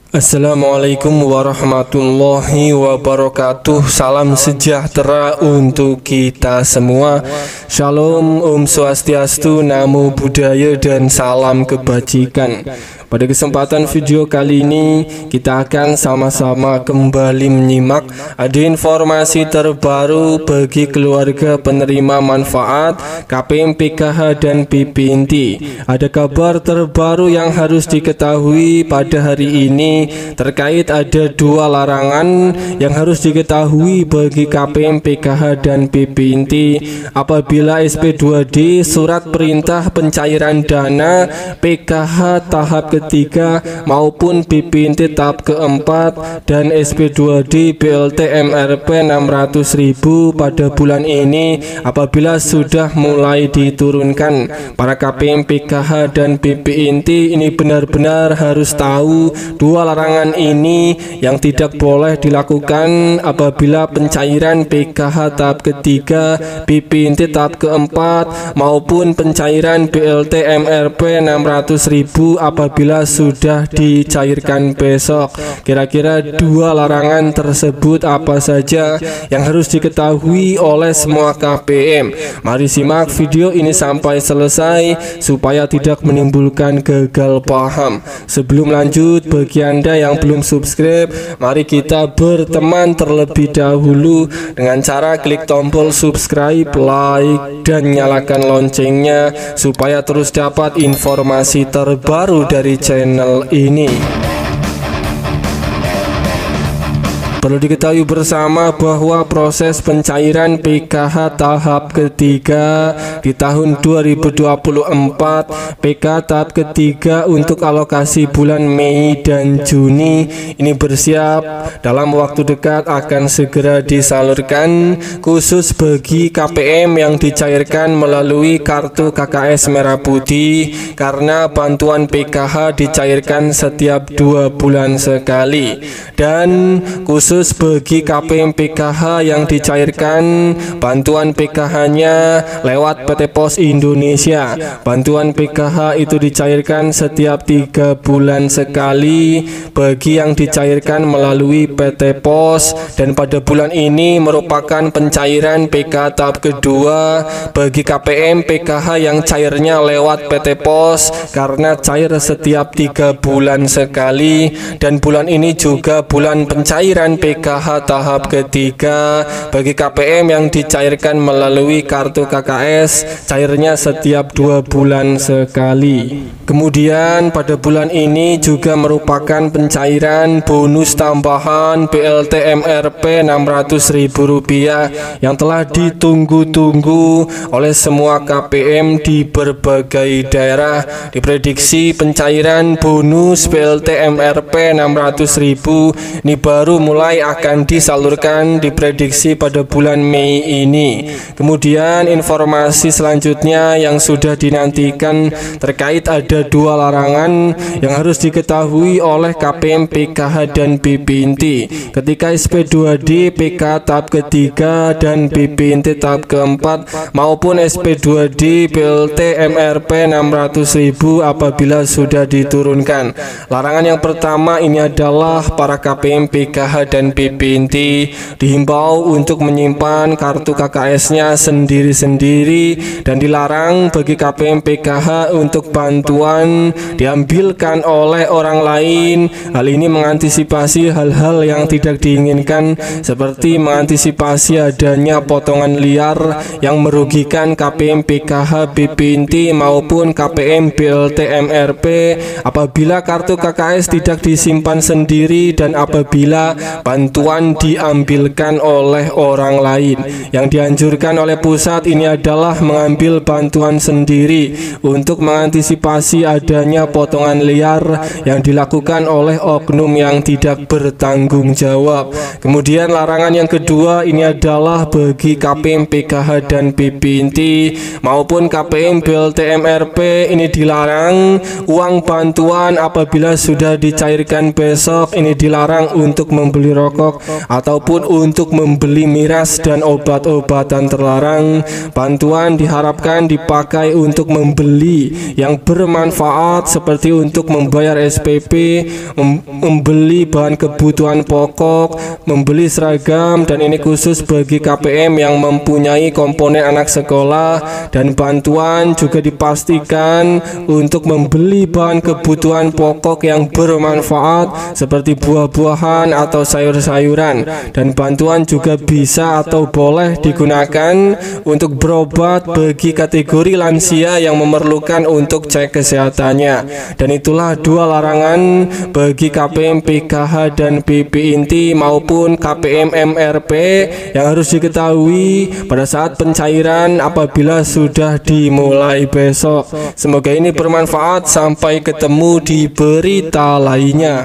Assalamualaikum warahmatullahi wabarakatuh. Salam sejahtera untuk kita semua. Shalom, Om Swastiastu, Namo Buddhaya, dan salam kebajikan. Pada kesempatan video kali ini kita akan sama-sama kembali menyimak ada informasi terbaru bagi keluarga penerima manfaat KPM PKH dan PPNT. Ada kabar terbaru yang harus diketahui pada hari ini terkait ada dua larangan yang harus diketahui bagi KPM PKH dan PPNT apabila SP2D surat perintah pencairan dana PKH tahap ketiga maupun PPNT tahap keempat dan SP2D BLT MRP 600.000 pada bulan ini apabila sudah mulai diturunkan. Para KPM PKH dan PPNT ini benar-benar harus tahu dua larangan ini yang tidak boleh dilakukan apabila pencairan PKH tahap ketiga, PPNT tahap keempat maupun pencairan BLT MRP 600.000 apabila sudah dicairkan besok. Kira-kira dua larangan tersebut apa saja yang harus diketahui oleh semua KPM? Mari simak video ini sampai selesai supaya tidak menimbulkan gagal paham. Sebelum lanjut, bagi Anda yang belum subscribe, mari kita berteman terlebih dahulu dengan cara klik tombol subscribe, like, dan nyalakan loncengnya supaya terus dapat informasi terbaru dari channel ini. Perlu diketahui bersama bahwa proses pencairan PKH tahap ketiga di tahun 2024 PK tahap ketiga untuk alokasi bulan Mei dan Juni ini bersiap dalam waktu dekat akan segera disalurkan khusus bagi KPM yang dicairkan melalui kartu KKS Merah Putih karena bantuan PKH dicairkan setiap 2 bulan sekali, dan khusus bagi KPM PKH yang dicairkan bantuan PKH-nya lewat PT Pos Indonesia. Bantuan PKH itu dicairkan setiap 3 bulan sekali bagi yang dicairkan melalui PT Pos, dan pada bulan ini merupakan pencairan PK tahap kedua bagi KPM PKH yang cairnya lewat PT Pos karena cair setiap 3 bulan sekali, dan bulan ini juga bulan pencairan PKH tahap ketiga bagi KPM yang dicairkan melalui kartu KKS cairnya setiap 2 bulan sekali. Kemudian pada bulan ini juga merupakan pencairan bonus tambahan BLT MRP Rp600.000 yang telah ditunggu-tunggu oleh semua KPM di berbagai daerah. Diprediksi pencairan bonus BLT MRP Rp600.000 ini baru mulai akan disalurkan diprediksi pada bulan Mei ini. Kemudian informasi selanjutnya yang sudah dinantikan terkait ada dua larangan yang harus diketahui oleh KPM PKH dan PPNT ketika SP2D PK tahap ketiga dan PPNT tahap keempat maupun SP2D BLT MRP 600.000 apabila sudah diturunkan. Larangan yang pertama ini adalah para KPM PKH dan PPNT dihimbau untuk menyimpan kartu KKS-nya sendiri-sendiri dan dilarang bagi KPM PKH untuk bantuan diambilkan oleh orang lain. Hal ini mengantisipasi hal-hal yang tidak diinginkan seperti mengantisipasi adanya potongan liar yang merugikan KPM PKH, PPNT maupun KPM BLT MRP apabila kartu KKS tidak disimpan sendiri dan apabila bantuan diambilkan oleh orang lain. Yang dianjurkan oleh pusat ini adalah mengambil bantuan sendiri untuk mengantisipasi adanya potongan liar yang dilakukan oleh oknum yang tidak bertanggung jawab. Kemudian larangan yang kedua ini adalah bagi KPM PKH dan PPNT maupun KPM BLT MRP ini dilarang uang bantuan apabila sudah dicairkan besok ini dilarang untuk membeli rokok ataupun untuk membeli miras dan obat-obatan terlarang. Bantuan diharapkan dipakai untuk membeli yang bermanfaat seperti untuk membayar SPP, membeli bahan kebutuhan pokok, membeli seragam, dan ini khusus bagi KPM yang mempunyai komponen anak sekolah. Dan bantuan juga dipastikan untuk membeli bahan kebutuhan pokok yang bermanfaat seperti buah-buahan atau sayur-sayuran. Dan bantuan juga bisa atau boleh digunakan untuk berobat bagi kategori lansia yang memerlukan untuk cek kesehatannya. Dan itulah dua larangan bagi KPM PKH dan PP Inti maupun KPM MRP yang harus diketahui pada saat pencairan apabila sudah dimulai besok. Semoga ini bermanfaat. Sampai ketemu di berita lainnya.